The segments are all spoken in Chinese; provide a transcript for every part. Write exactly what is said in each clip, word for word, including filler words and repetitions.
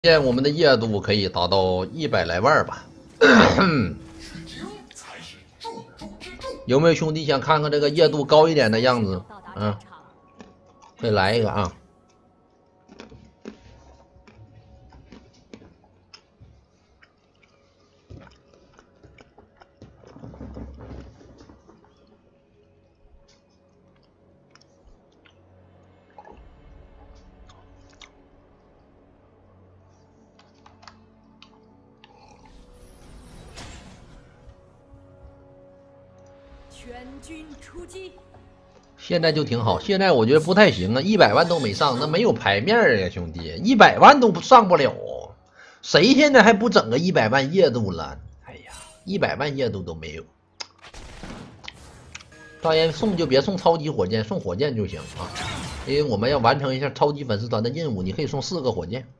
现在我们的夜度可以达到一百来万吧。有没有兄弟想看看这个夜度高一点的样子？嗯，可以来一个啊。 全军出击！ 现在就挺好，现在我觉得不太行啊，一百万都没上，那没有牌面呀，兄弟，一百万都上不了，谁现在还不整个一百万夜度了？哎呀，一百万夜度都没有。当然送就别送超级火箭，送火箭就行啊，因为我们要完成一下超级粉丝团的任务，你可以送四个火箭。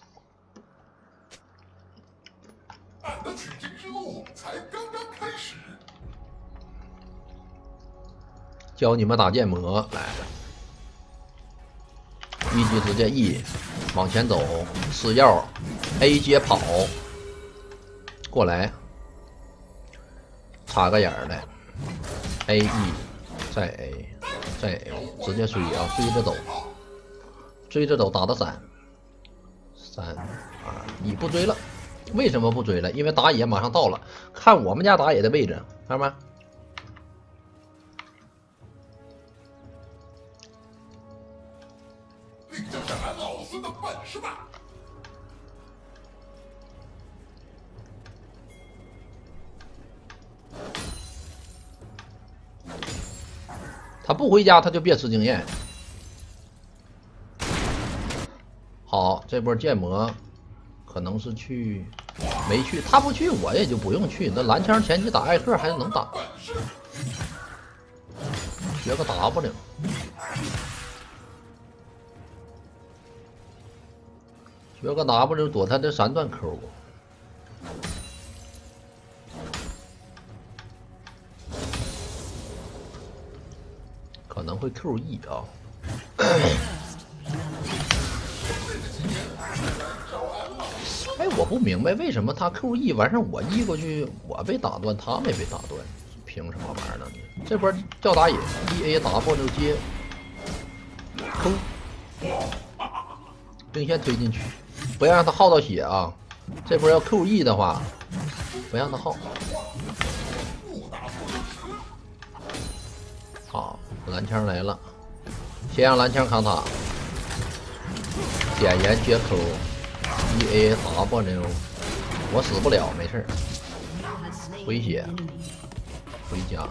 俺的取经之路才刚刚开始。 教你们打剑魔来了，一级直接 E 往前走，吃药 A 接跑，过来，插个眼儿来 A E 再 A 再 A 直接追啊，追着走，追着走打的闪，三二一不追了，为什么不追了？因为打野马上到了，看我们家打野的位置，看到没？ 这是俺老孙的本事吧！ 他不回家，他就别吃经验。好，这波剑魔可能是去没去，他不去，我也就不用去。那蓝枪前期打艾克还是能打，学个 W。学个 W 躲他的三段 Q， 可能会 Q E 啊。哎，我不明白为什么他 Q E 完事我 E 过去，我被打断，他没被打断，凭什么玩意儿呢？这波叫打野 E A W 接 Q， 兵线推进去。不要让他耗到血啊！这波要 Q E 的话，不让他耗。好，蓝枪来了，先让蓝枪扛塔，简言接 Q，E A W， 我死不了，没事。回血，回家。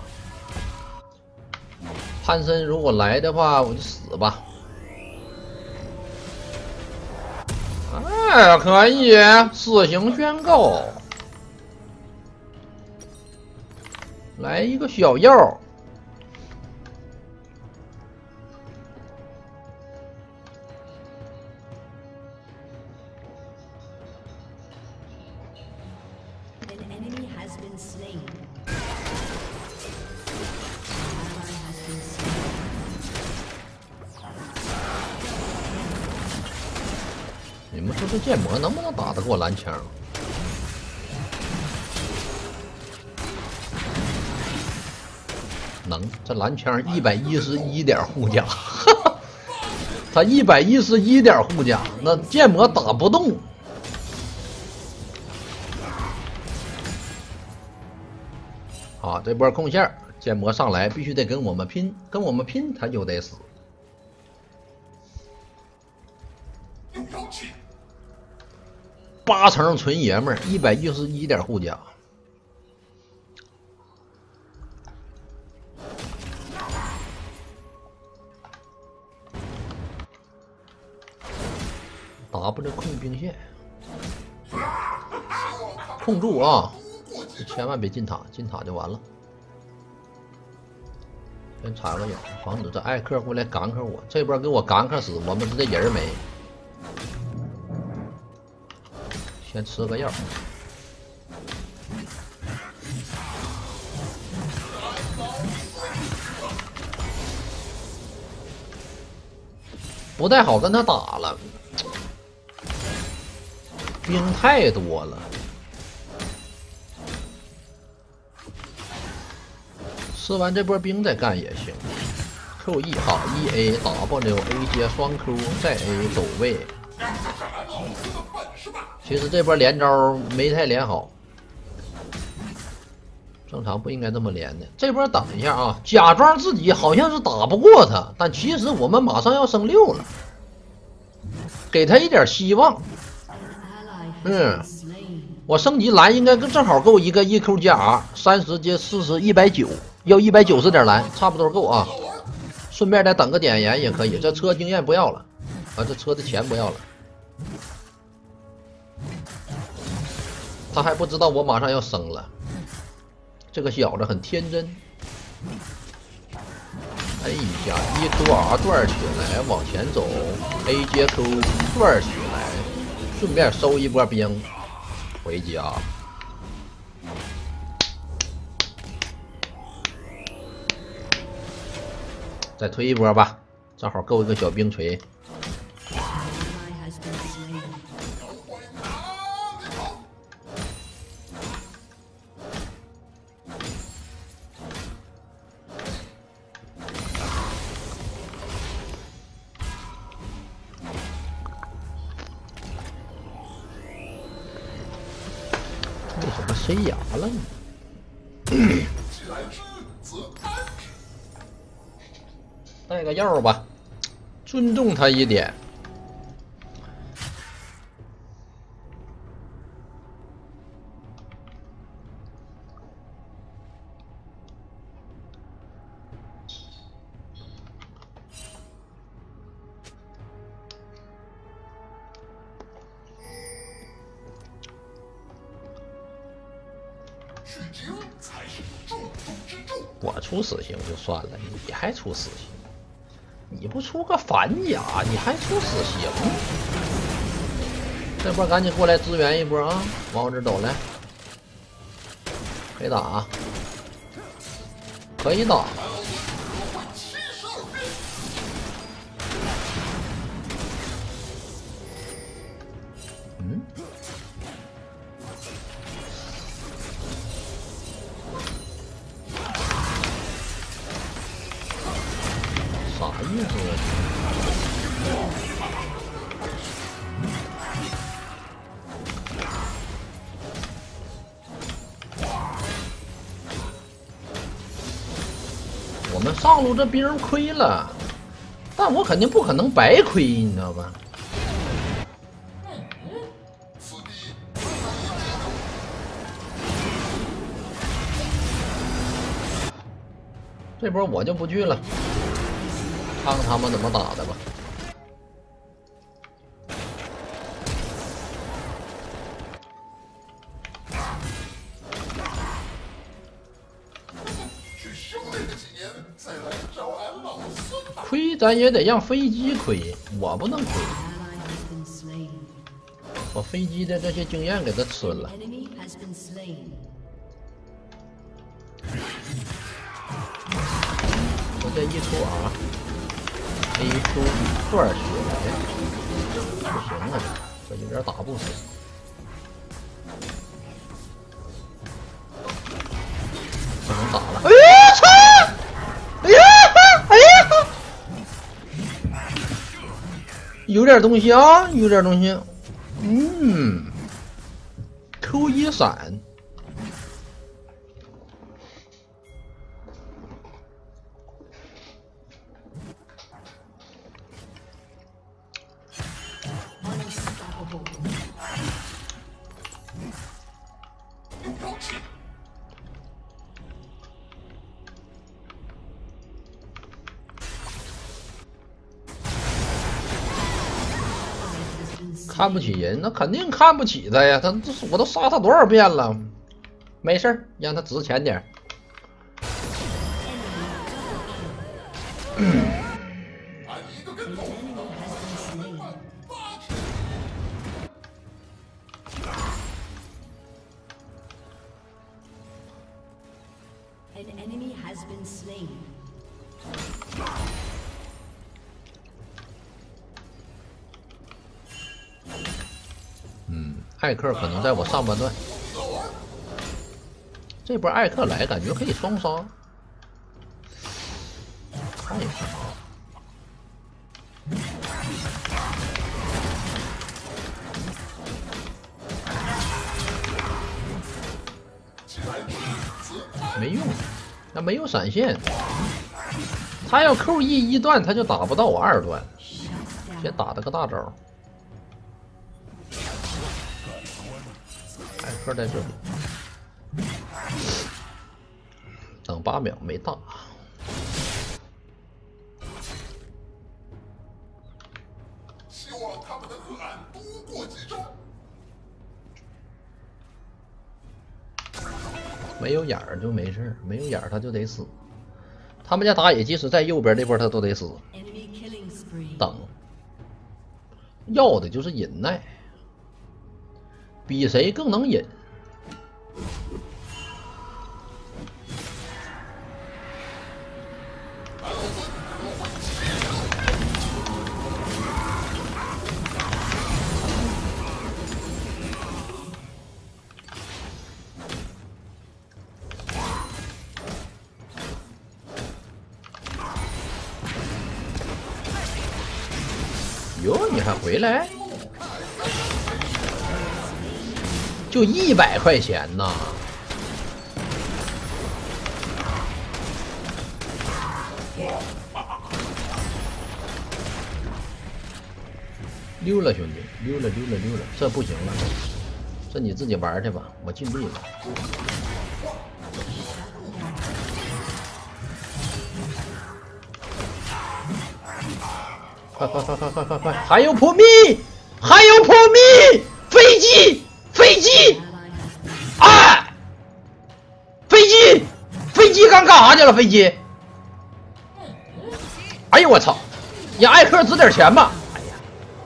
潘森如果来的话，我就死吧。哎，可以，死刑宣告，来一个小药。你们说这剑魔能不能打得过蓝枪？能，这蓝枪一百一十一点护甲，他一百一十一点护甲，那剑魔打不动。好，这波控线，剑魔上来必须得跟我们拼，跟我们拼他就得死。八成纯爷们儿，一百一十一点护甲。W 控兵线，控住啊！千万别进塔，进塔就完了。先插个眼，防止这艾克过来gank我。这波给我gank死，我们是这人没。先吃个药。不太好跟他打了。 兵太多了。吃完这波兵再干也行。Q E 好 ，E A W A 接双 Q 再 A 走位。其实这波连招没太连好，正常不应该这么连的。这波等一下啊，假装自己好像是打不过他，但其实我们马上要升六了，给他一点希望。嗯，我升级蓝应该正好够一个 E Q 加 R， 三十接四十，一百九，要一百九十点蓝，差不多够啊。顺便再等个点燃也可以，这车经验不要了，啊，这车的钱不要了。他还不知道我马上要升了，这个小子很天真。A 一下 E Q R 转起来，往前走 ，A 接 Q 转起来，顺便收一波兵，回家。再推一波吧，正好够一个小冰锤。为什么塞牙了呢？带个药吧，尊重他一点。我出死刑就算了，你还出死刑？你不出个反甲，你还出死刑？这波赶紧过来支援一波啊！往我这走来，可以打，可以打。嗯？啥意思啊？我们上路这兵亏了，但我肯定不可能白亏，你知道吧？这波我就不去了，看看他们怎么打的吧。亏咱也得让飞机亏，我不能亏。我飞机的这些经验给他吃了。我这一出啊 ，A 出转血来，不行啊，这有点打不死。不能打了！哎呀操！哎呀哎呀！有点东西啊，有点东西。嗯 ，Q 一闪。看不起人，那肯定看不起他呀！他这我都杀他多少遍了，没事儿，让他值钱点儿。嗯， 艾克可能在我上半段，这波艾克来感觉可以双杀，看一看。没用，那没有闪现，他要 Q 一一段，他就打不到我二段，先打了个大招。艾克在这里，等八秒没大。 希望他们能和俺多过几招。 没有眼儿就没事，没有眼儿他就得死。他们家打野即使在右边这波他都得死。等，要的就是忍耐，比谁更能忍。哟，你还回来？就一百块钱呐！溜了，兄弟，溜了，溜了，溜了，这不行了，这你自己玩去吧，我尽力了。快快快快快快快！还有破密，还有破密！飞机，飞机！哎，飞机，飞机刚干啥去了？飞机！哎呦我操！你艾克值点钱吧！哎呀，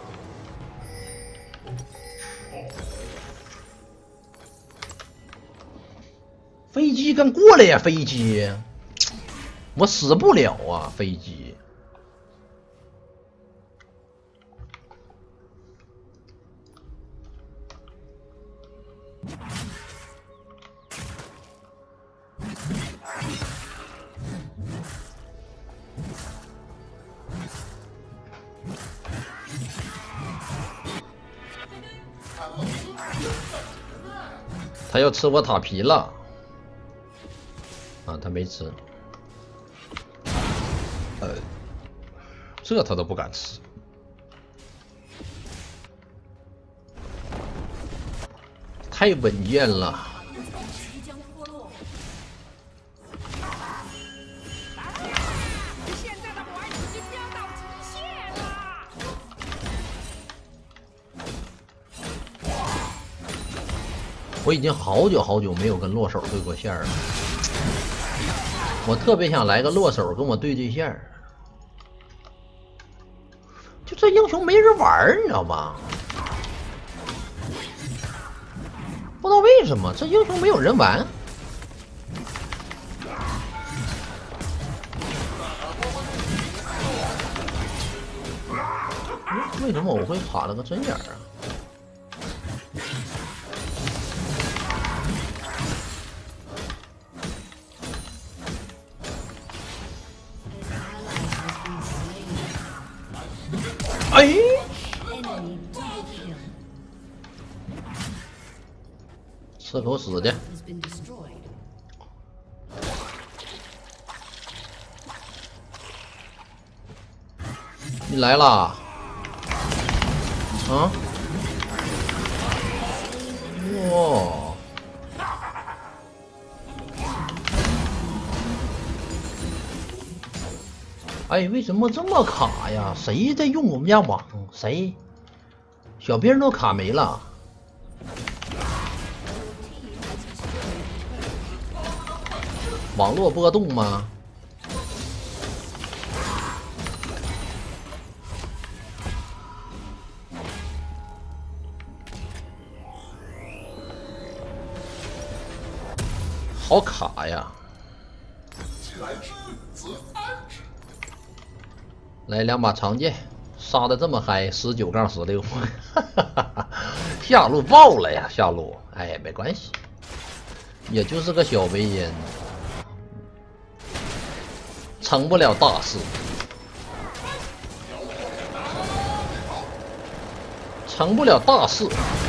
飞机刚过来呀！飞机，我死不了啊！飞机。他要吃我塔皮了啊！他没吃，呃，这他都不敢吃。太稳健了。 现在的我已经飙到极限了。 我已经好久好久没有跟落手对过线了，我特别想来个落手跟我对对线。就这英雄没人玩，你知道吧？不知道为什么这英雄没有人玩。为什么我会卡了个针眼啊？哎，吃口屎去！你来啦！啊！哇！哎，为什么这么卡呀？谁在用我们家网？谁？小兵都卡没了。网络波动吗？好卡呀！ 既来之，则安之。 来两把长剑，杀的这么嗨，十九杠十六， 下路爆了呀！下路，哎，没关系，也就是个小围烟，成不了大事，成不了大事。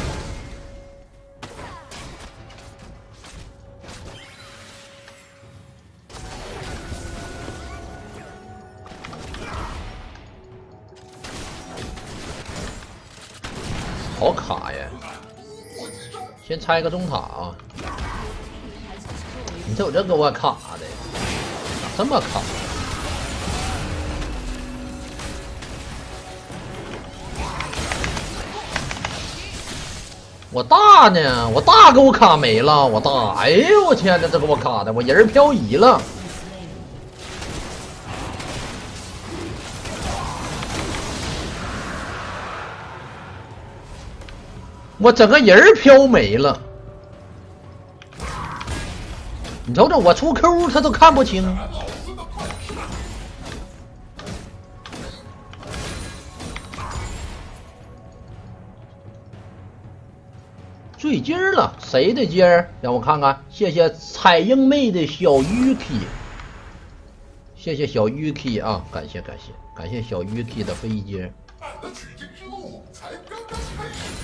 好卡呀！先拆个中塔啊！你瞅这给我卡的，咋这么卡？我大呢？我大给我卡没了！我大！哎呦我天哪，这给我卡的，我人漂移了！我整个人飘没了，你瞅瞅，我出 Q 他都看不清。坠金了，谁的金儿？让我看看，谢谢彩英妹的小 Yuki， 谢谢小 Yuki 啊，感谢感谢感谢小 Yuki 的飞金。 俺的取经之路才刚刚开始。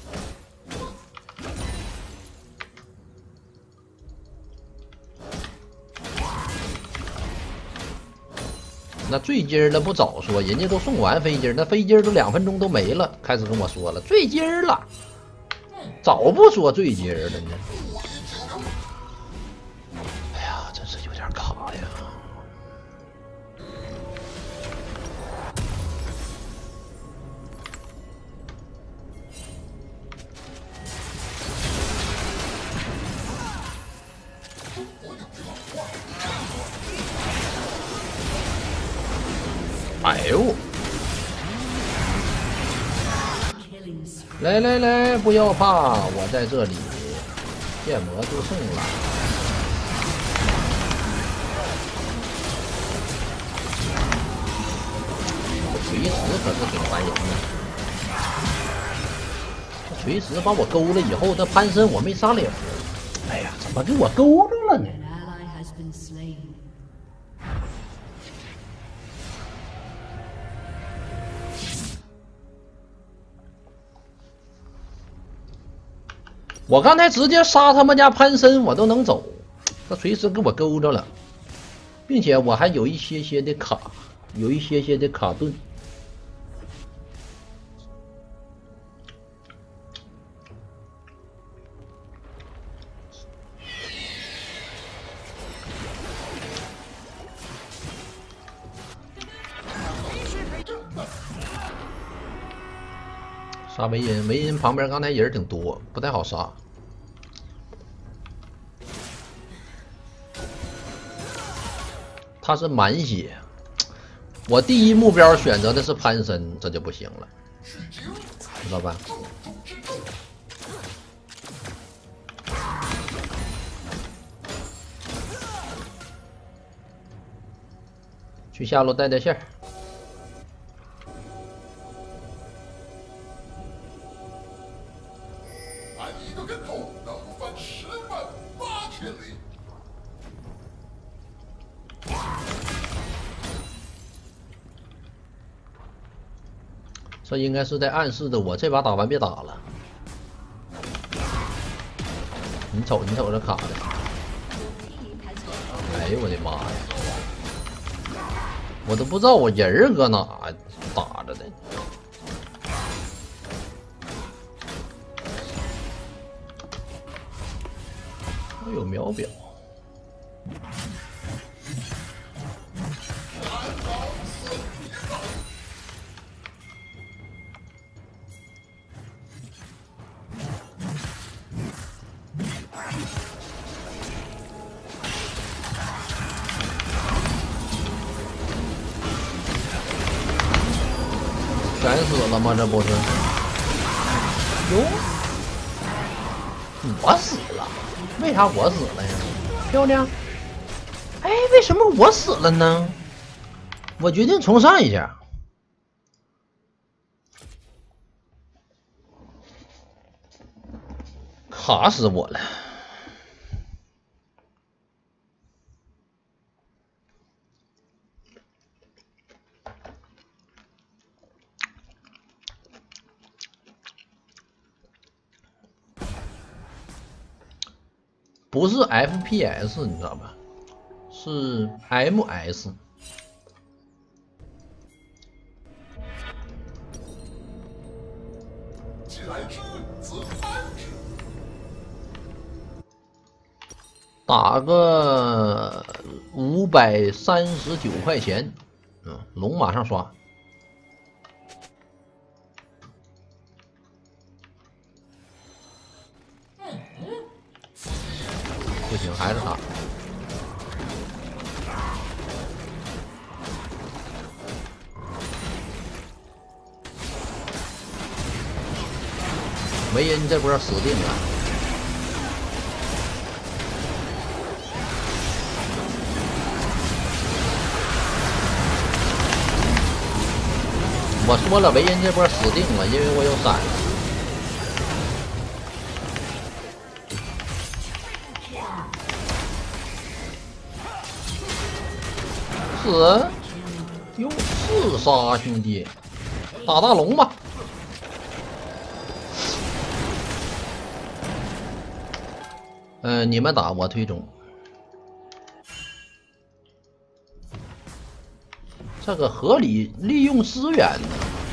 那坠金了不早说，人家都送完飞金，那飞金都两分钟都没了，开始跟我说了坠金了，早不说坠金了呢。哎呀，真是有点卡呀。哎呦！来来来，不要怕，我在这里，剑魔就送了。锤石可是挺烦人的，这锤石把我勾了以后，这潘森我没杀了。哎呀，怎么给我勾住了呢？ 我刚才直接杀他们家潘森，我都能走，他随时给我勾着了，并且我还有一些些的卡，有一些些的卡顿。杀维恩，维恩旁边刚才人挺多，不太好杀。他是满血，我第一目标选择的是潘森，这就不行了，知道吧？去下路带带线儿。 这应该是在暗示着我这把打完别打了。你瞅，你瞅这卡的！哎呦我的妈呀！我都不知道我人搁哪打着的。我有秒表。 全死了吗？这不是？哟，我死了？为啥我死了呀？漂亮！哎，为什么我死了呢？我决定重上一下。 卡死我了！不是 F P S， 你知道吧？是 M S。 既来之，则安之。 打个五百三十九块钱，嗯，龙马上刷。不行，还是他。维恩这波死定了。我说了，维恩这波死定了，因为我有闪。死！哟，四杀兄弟，打大龙吧。嗯、呃，你们打我推中。这个合理利用资源呢？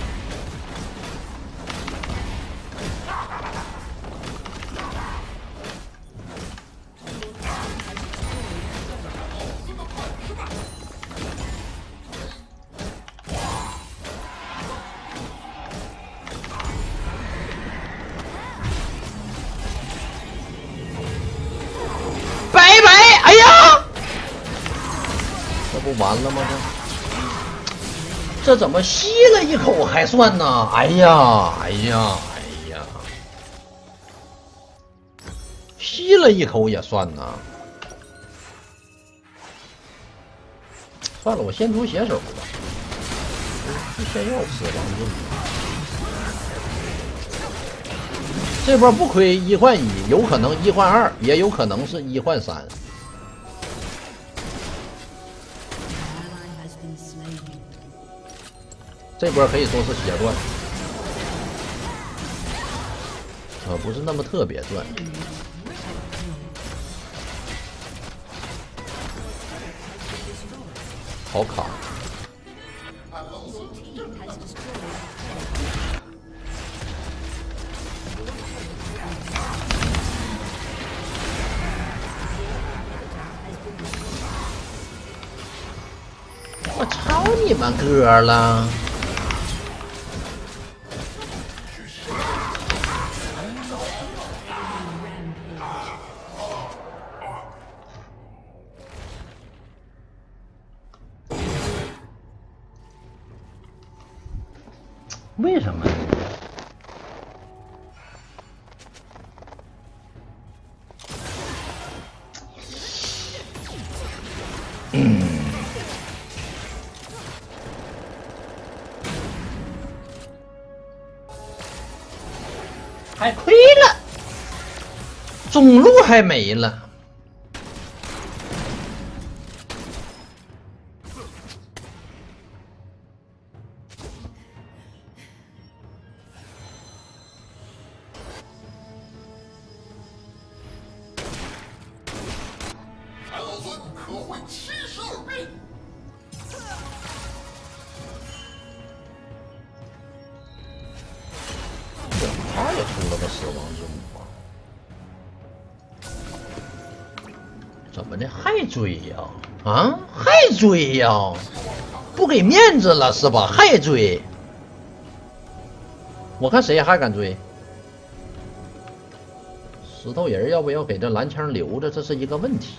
拜拜！哎呀，这不完了吗？这这怎么吸了一口还算呢？哎呀，哎呀，哎呀，吸了一口也算呢。算了，我先出血手吧。先要死亡之旅。这波不亏一换一，有可能一换二，也有可能是一换三。这波可以说是血赚，啊，不是那么特别赚。好卡。我操你们哥了！为什么？嗯，还亏了，中路还没了。他也出了个死亡之舞啊！怎么的还追呀？啊，还追呀？不给面子了是吧？还追？我看谁还敢追？石头人要不要给这蓝枪留着？这是一个问题。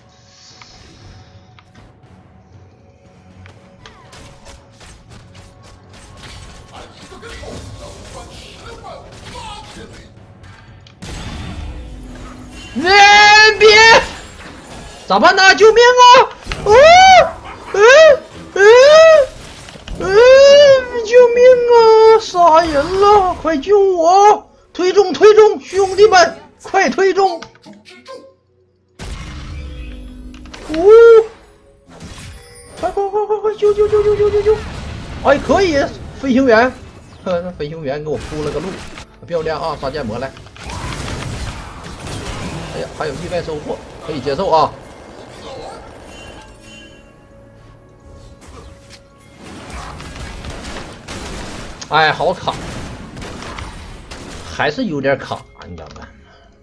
别别，咋办呢？救命啊！啊！嗯嗯嗯！救命啊！杀人了！快救我！推中推中，兄弟们，快被推中。呜！快快快快快！救救救救救救救！哎，可以，飞行员，呵，飞行员给我铺了个路，漂亮啊！杀剑魔来。哎呀，还有意外收获，可以接受啊。哎，好卡，还是有点卡，你知道吗？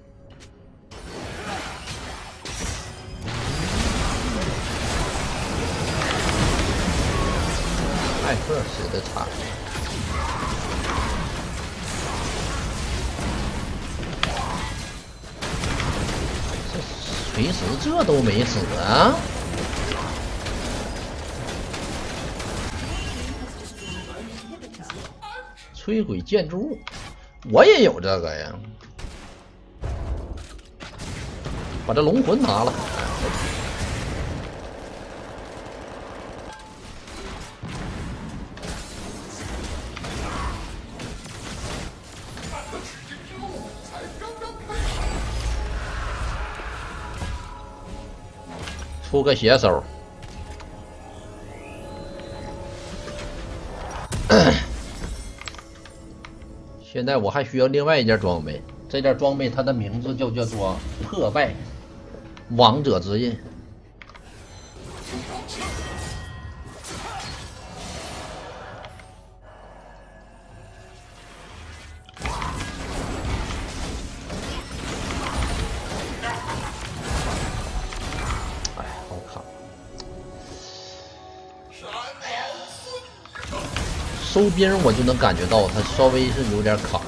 艾克写的差。这锤石这都没死啊！摧毁建筑物，我也有这个呀。把这龙魂拿了。出个血手。现在我还需要另外一件装备，这件装备它的名字就叫做破败王者之印。哎，好卡！哎呀，收兵我就能感觉到它稍微是有点卡。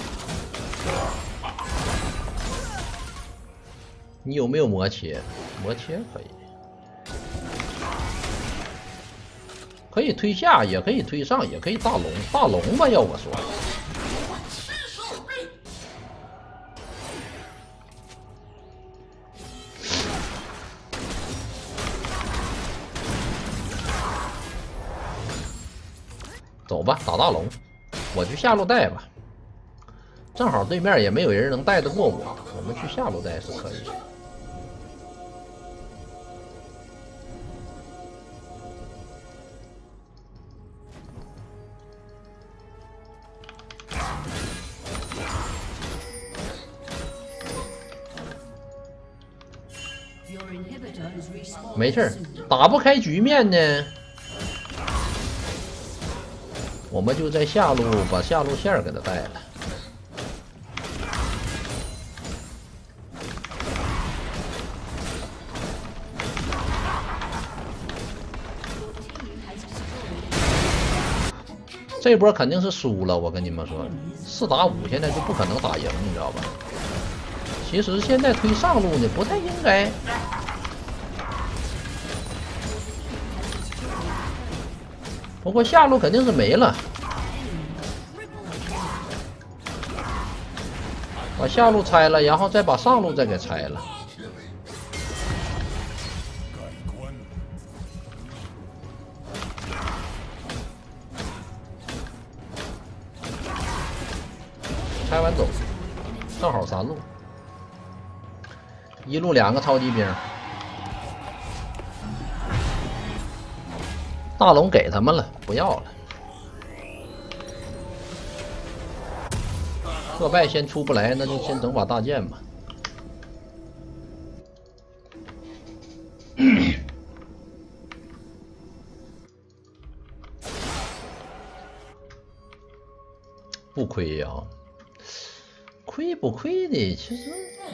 你有没有魔切？魔切可以，可以推下，也可以推上，也可以大龙，大龙吧，要我说。走吧，打大龙，我去下路带吧。正好对面也没有人能带得过我，我们去下路带是可以的。没事，打不开局面呢，我们就在下路把下路线给他带了。这波肯定是输了，我跟你们说，四打五现在就不可能打赢，你知道吧？其实现在推上路呢，不太应该。不过下路肯定是没了，把下路拆了，然后再把上路再给拆了。拆完走，正好三路，一路两个超级兵，大龙给他们了，不要了。破败先出不来，那就先整把大剑吧。不亏呀、啊，亏不亏的，其实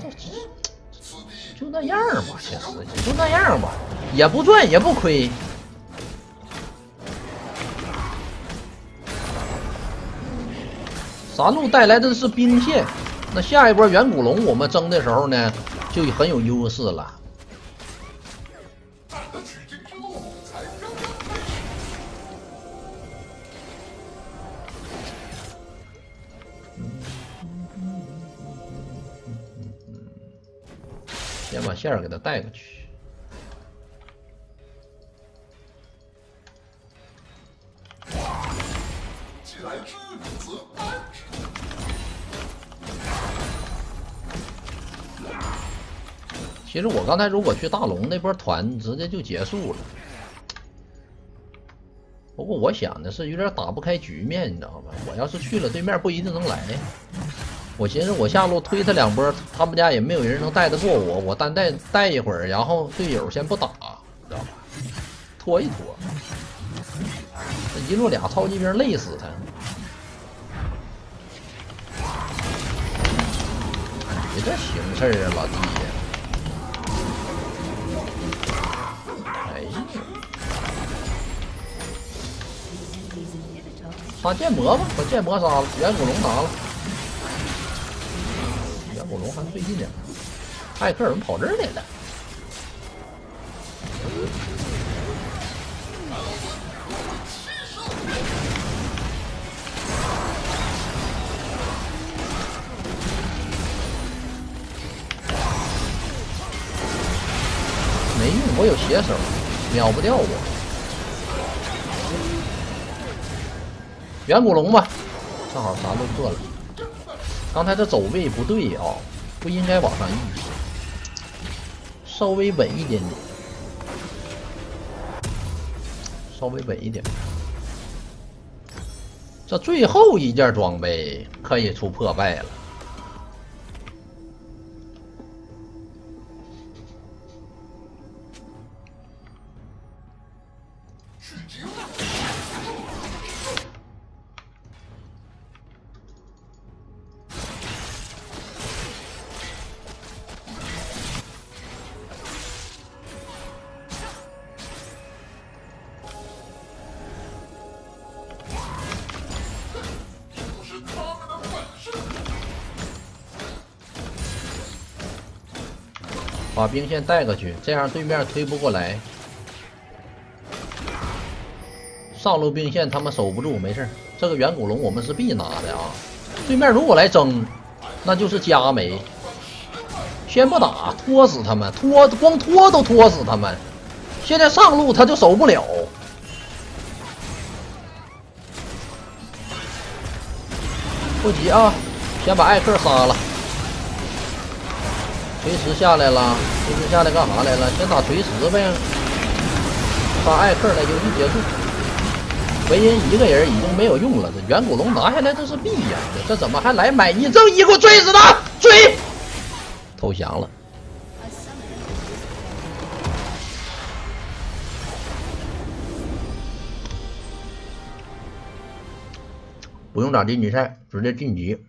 就那样吧，其实也就那样吧，也不赚也不亏。三路带来的是兵线，那下一波远古龙我们争的时候呢，就很有优势了。先把线儿给他带过去。 既来之，则安之。 其实我刚才如果去大龙那波团，直接就结束了。不过我想的是有点打不开局面，你知道吗？我要是去了，对面不一定能来。我寻思我下路推他两波，他们家也没有人能带得过我，我单带带一会儿，然后队友先不打，你知道吧？拖一拖，这一路俩超级兵累死他。你这行事儿啊，老弟呀！哎呀，杀剑魔吧，把剑魔杀了，远古龙拿了。远古龙还费劲点，艾克尔怎么跑这儿来了？没用，我有血手，秒不掉我。远古龙吧，正好啥都破了。刚才这走位不对啊，不应该往上移，稍微稳一点点，稍微稳一点。这最后一件装备可以出破败了。把兵线带过去，这样对面推不过来。上路兵线他们守不住，没事。这个远古龙我们是必拿的啊！对面如果来争，那就是加没。先不打，拖死他们，拖光拖都拖死他们。现在上路他就守不了。不急啊，先把艾克杀了。锤石下来了，锤石下来干啥来了？先打锤石呗，杀艾克了，游戏结束。维恩一个人已经没有用了，这远古龙拿下来这是必然的，这怎么还来买一正一？给我追死他！追！投降了。不用打晋级赛，直接晋级。